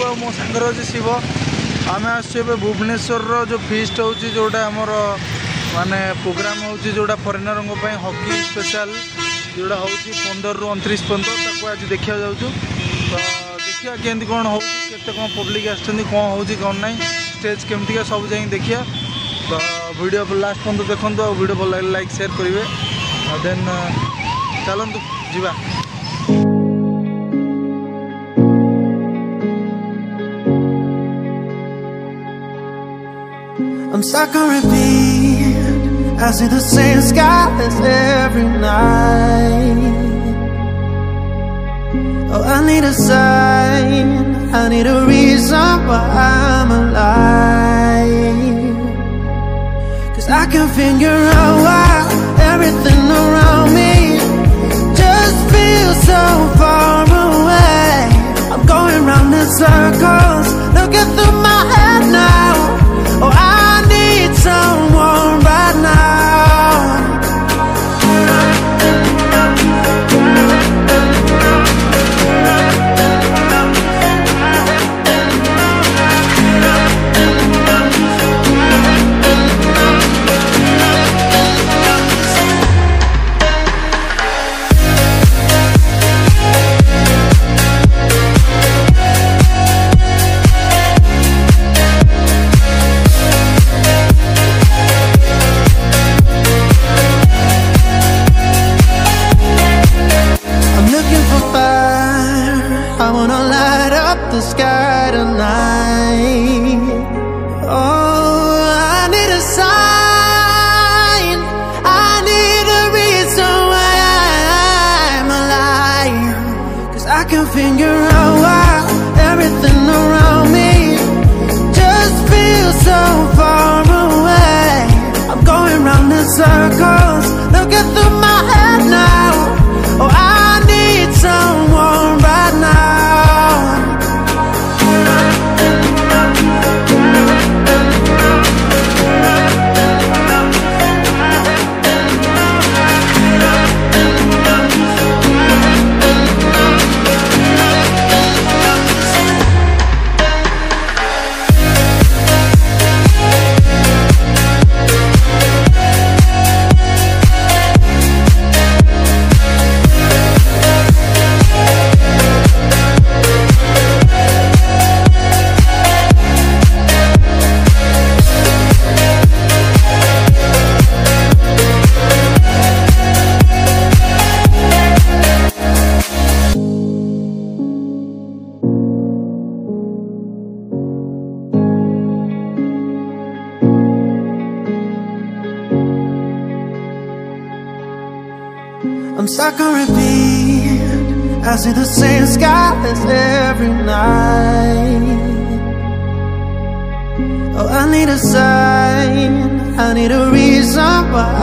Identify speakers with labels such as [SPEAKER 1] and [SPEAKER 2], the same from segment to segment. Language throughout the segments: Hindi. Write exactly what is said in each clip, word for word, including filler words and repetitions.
[SPEAKER 1] मो सांगर अच्छे शिव आम आसे भुवनेश्वर जो फीस्ट हो जोटा आमर माने प्रोग्राम हो जोटा फरेनर हॉकी स्पेशल जोड़ा हूँ पंद्रह रु उनतीस पर्यटन आज देखा जाऊँ तो देखिए केमती कौन हो कौन पब्लिक आसुँच कौन हो कौन ना स्टेज केमती सब जा देखिए तो वीडियो लास्ट पर्यटन देखते और वीडियो भल लगे लाइक शेयर करेंगे देन चलतु जीवा
[SPEAKER 2] I'm stuck on repeat. I see the same skies every night. Oh, I need a sign. I need a reason why I'm alive. Cause I can figure out why everything around me just feels so far away. I'm going round in circles, looking through my head now. Oh, I need someone right now. The sky tonight. Oh, I need a sign. I need a reason why I'm alive. Cause I can figure out why everything around me just feels so far away. I'm going round in circles, looking through my head now. Oh, I need someone right now. I'm stuck on repeat. I see the same skies every night. Oh, I need a sign. I need a reason why.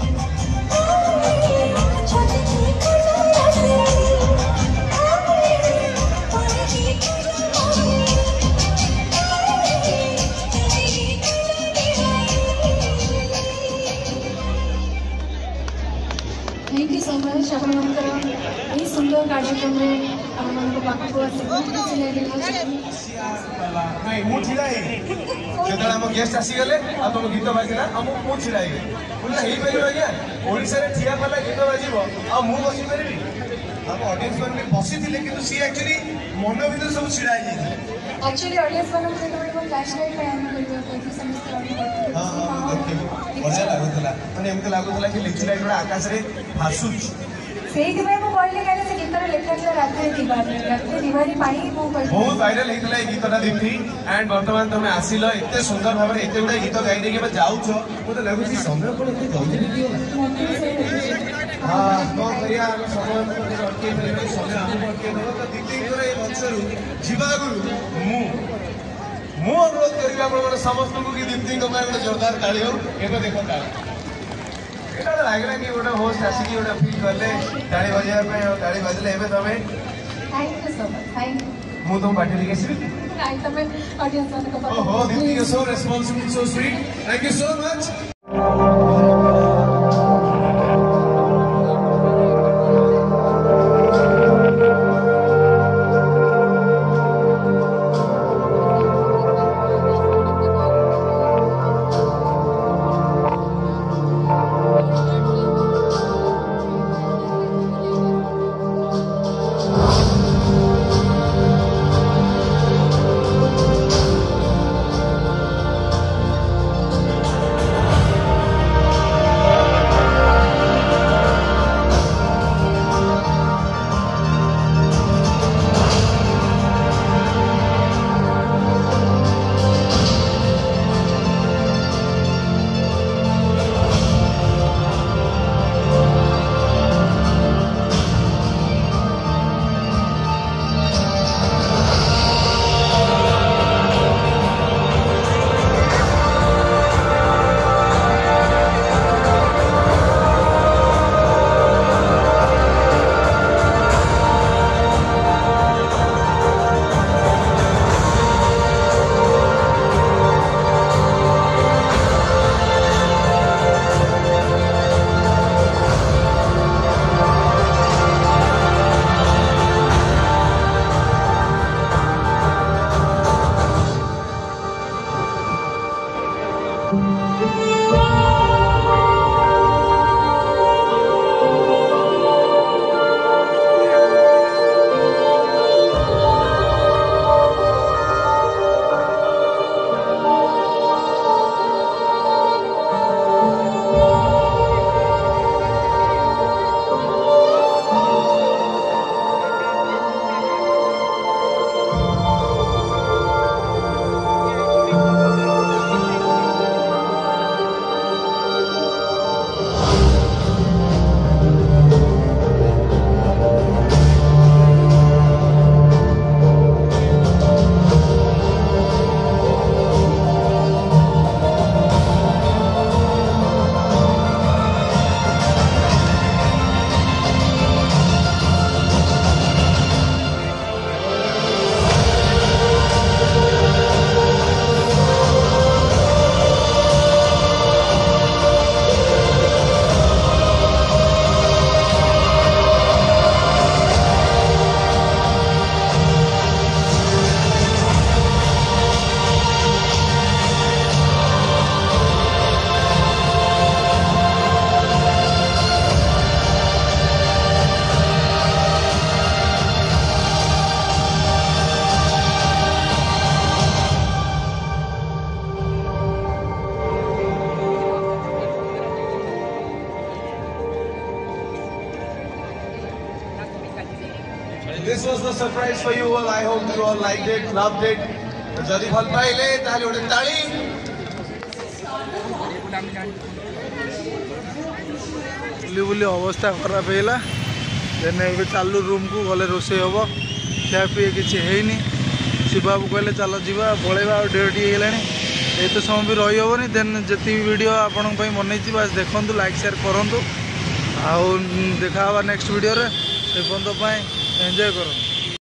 [SPEAKER 3] Thank you so much. आपनकर ये सुंदर कार्यक्रम में आपनको पाखको आसी बहुत खुशी लागला
[SPEAKER 4] नहीं मु छिड़ाई जेतला हम गेस्ट आसी गले आ तुम गीत बाजिला हम मु छिड़ाई बोला हेई परियो आज्ञा ओडिसा रे ठिया पला गीत बाजिबो आ मु बसी परिबी हम ऑडियंस मन में बसी थिले किंतु सी एक्चुअली मन भीतर सब छिड़ाई जाई
[SPEAKER 3] एक्चुअली ऑडियंस मन में तो फ्लैश लाइट पे हम करियो कोई समस्त करते
[SPEAKER 4] हां हां देखियो मजा लागुतला माने हमके लागुतला कि लिचु लाइट बड़ा आकाश रे भासुच
[SPEAKER 3] सेही दिबे मु कहले काने से गीत रे लेखा के रात्रि दिवाली रात्रि दिवाली पाई मु कहले
[SPEAKER 4] बहुत वायरल हेतला ए गीतटा दिप्ति एंड वर्तमान तमे आसिलो एते सुंदर भाबरे एते गुडा गीत गाई देके बा जाउछो मते लागुची समय कोन एते जल्दी दियो हां तो करिया हम समय पर अटके परे समय हम अटके दो तो दिप्ति करे ए मंचरु जीवा गुरु मु मु अनुरोध करिया आपण समस्त को कि दिप्ति को मैं जोरदार ताली हो एतो देखो ताली एटा लागला कि ओटा होस्ट आसी कि ओटा फील करले ताली बजाय पे ताली बजले एबे तमे
[SPEAKER 3] thank you so much thank you
[SPEAKER 4] मु तुम पार्टी लेके सिबी
[SPEAKER 3] आई तमे ऑडियंस वाले को
[SPEAKER 4] ओहो Dipti you so responsible so sweet thank you so much This was the surprise for you all. I hope you all liked it, loved it. Jadi bhal paile tali ote tali.
[SPEAKER 1] बुली बुली अवस्था खराब है देन ए चालू रूम को गले रोसे हम खिया पी किसी है शिवबाबू कहले चल जा पलैबा डेढ़ टी है ये तो समय भी रही हेनी देन जी वीडियो आपण बनई बास देखूँ लाइक शेयर करूँ आउ देखा नेक्स्ट वीडियो रे से पर्यंत एंजॉय करूँ।